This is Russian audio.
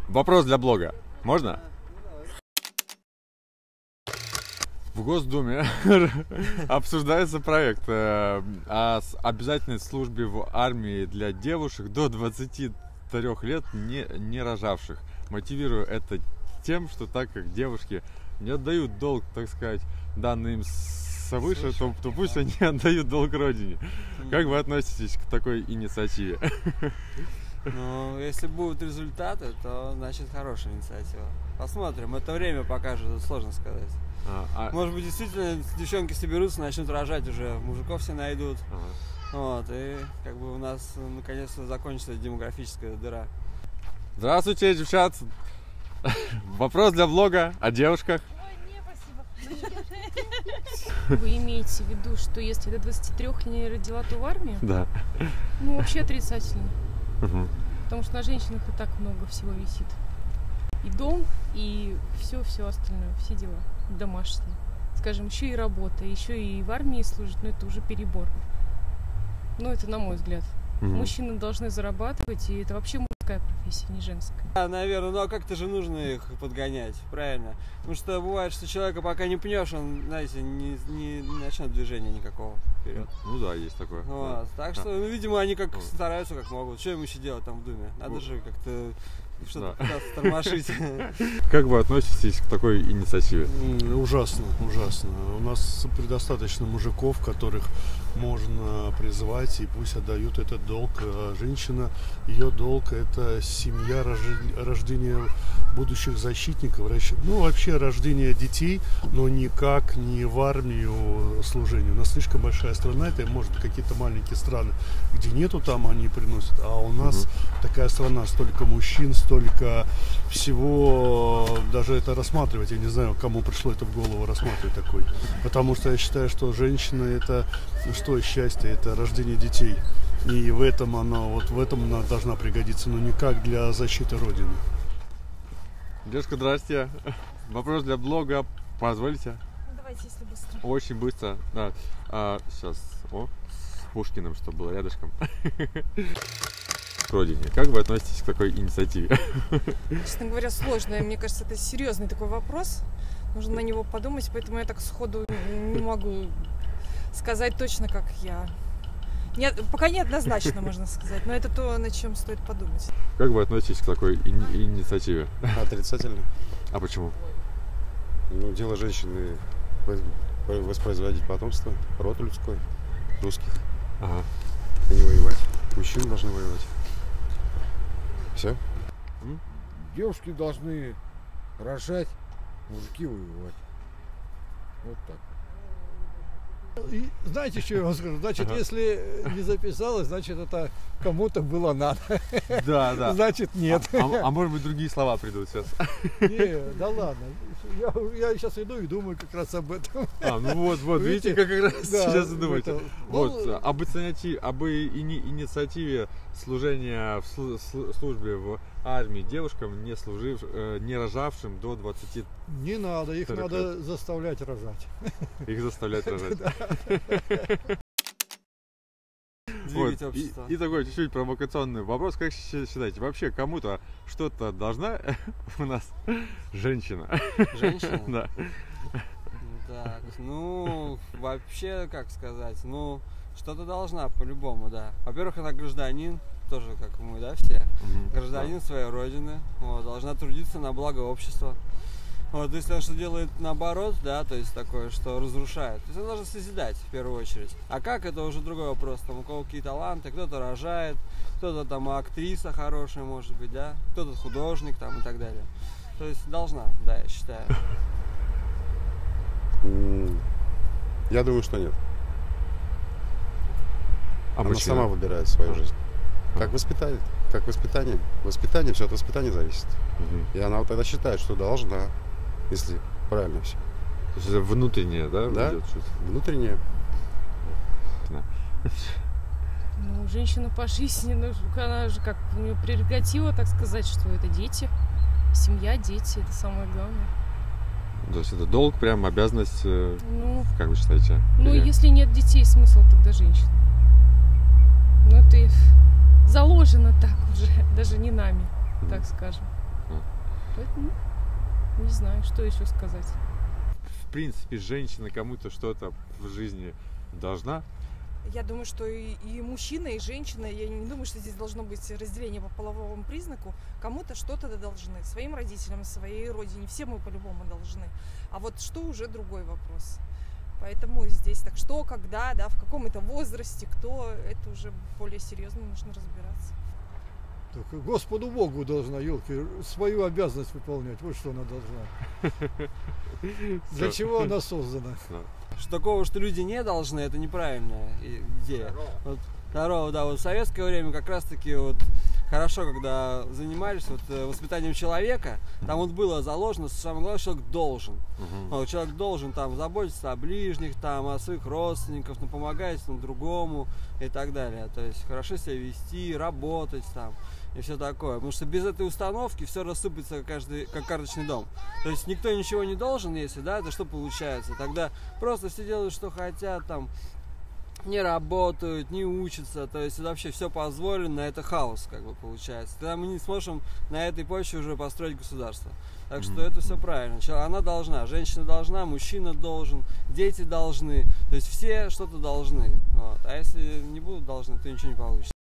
Вопрос для блога. Можно? В Госдуме обсуждается проект о обязательной службе в армии для девушек до 23 лет, не рожавших. Мотивирую это тем, что так как девушки не отдают долг, так сказать, данный им свыше, то пусть они отдают долг родине. Как вы относитесь к такой инициативе? Ну, если будут результаты, то значит хорошая инициатива. Посмотрим, это время покажет, это сложно сказать. Может быть, действительно девчонки соберутся, начнут рожать уже, мужиков все найдут. Вот, и как бы у нас наконец-то закончится демографическая дыра. Здравствуйте, девчат! Вопрос для блога о девушках. Ой, не, спасибо. Вы имеете в виду, что если до 23 не родила, то в армию? Да. Ну, вообще отрицательно. Потому что на женщинах и так много всего висит. И дом, и все остальное, все дела домашние. Скажем, еще и работа, еще и в армии служить, но это уже перебор. Ну, это на мой взгляд. Мужчины должны зарабатывать, и это вообще мужская профессия, не женская. Да, наверное, ну а как-то же нужно их подгонять, правильно? Потому что бывает, что человека пока не пнешь, он, знаете, не начнет движения никакого вперед. Ну да, есть такое. Вот. Да. Так что, ну, видимо, они как стараются, как могут. Что им еще делать там в Думе? Надо же как-то что-то пытаться тормошить. Как вы относитесь к такой инициативе? Ужасно, ужасно. У нас предостаточно мужиков, которых можно призвать, и пусть отдают этот долг. А женщина, ее долг — это семья, рождение будущих защитников, ну вообще рождение детей, но никак не в армию служению. У нас слишком большая страна, это может какие-то маленькие страны, где нету, там они приносят, а у нас такая страна, столько мужчин, столько всего, даже это рассматривать, я не знаю, кому пришло это в голову рассматривать такой, потому что я считаю, что женщина — это что счастье, это рождение детей, и в этом она должна пригодиться, но никак для защиты Родины. Девушка, здрасте. Вопрос для блога. Позволите? Ну, давайте, если быстро. Очень быстро. Да. Сейчас. С Пушкиным, что было рядышком. К родине. Как вы относитесь к такой инициативе? Честно говоря, сложно. Мне кажется, это серьезный такой вопрос. Нужно на него подумать, поэтому я так сходу не могу сказать точно, как я. Нет, пока неоднозначно, можно сказать, но это то, над чем стоит подумать. Как вы относитесь к такой инициативе? Отрицательно. А почему? Ну, дело женщины воспроизводить потомство, род людской, русских. Ага. А не воевать. Мужчины должны воевать. Все. Девушки должны рожать, мужики воевать. Вот так. И знаете, что я вам скажу? Значит, если не записалось, значит, это кому-то было надо. Да, да. Значит, нет. А может быть, другие слова придут сейчас? Не, да ладно. Я сейчас иду и думаю как раз об этом. Ну вот, видите, как раз да, сейчас и думаете. Это, вот, об инициативе служения в службе в армии девушкам, не рожавшим до 20. Не надо, их надо заставлять рожать. Их заставлять рожать. Вот. И такой чуть-чуть провокационный вопрос. Как считаете, вообще кому-то что-то должна у нас женщина? Женщина? Да. Так, ну, вообще, как сказать, ну, что-то должна по-любому, да. Во-первых, она гражданин, тоже как мы, да, все. Гражданин своей родины, вот, должна трудиться на благо общества. Вот, если он что делает наоборот, да, то есть такое, что разрушает, то есть он должен созидать в первую очередь. А как, это уже другой вопрос. Там у кого какие таланты, кто-то рожает, кто-то там актриса хорошая, может быть, да, кто-то художник там и так далее. То есть должна, да, я считаю. Я думаю, что нет. А она сама выбирает свою жизнь. Как воспитание. Как воспитание. Воспитание, все от воспитания зависит. И она вот тогда считает, что должна. Если правильно все. То есть это внутреннее, да? Да, внутреннее. Да. Ну, женщина по жизни, ну, она же как, у нее прерогатива, так сказать, что это дети. Семья, дети, это самое главное. То есть это долг, прям обязанность, ну, как вы считаете? Ну, если нет детей, смысл тогда женщины? Ну, это заложено так уже, даже не нами, так скажем. Поэтому не знаю, что еще сказать. В принципе, женщина кому-то что-то в жизни должна. Я думаю, что и мужчина, и женщина, я не думаю, что здесь должно быть разделение по половому признаку. Кому-то что-то должны. Своим родителям, своей родине. Все мы по-любому должны. А вот что уже другой вопрос. Поэтому здесь так что, когда, да, в каком это возрасте, кто, это уже более серьезно нужно разбираться. Так, Господу Богу должна, елки, свою обязанность выполнять. Вот что она должна. Для чего она создана? Что такого, что люди не должны, это неправильная идея. Вот, здорово, да, вот в советское время как раз таки вот хорошо, когда занимались вот воспитанием человека, там вот было заложено, самое главное, человек должен. Вот, человек должен там заботиться о ближних, там, о своих родственниках, ну, помогать там, другому и так далее. То есть хорошо себя вести, работать там и все такое. Потому что без этой установки все рассыпется как карточный дом. То есть никто ничего не должен, если, да, это что получается? Тогда просто все делают, что хотят, там, не работают, не учатся, то есть вообще все позволено, это хаос, как бы, получается. Тогда мы не сможем на этой почве уже построить государство. Так что это все правильно. Она должна, женщина должна, мужчина должен, дети должны, то есть все что-то должны. Вот. А если не будут должны, то ничего не получится.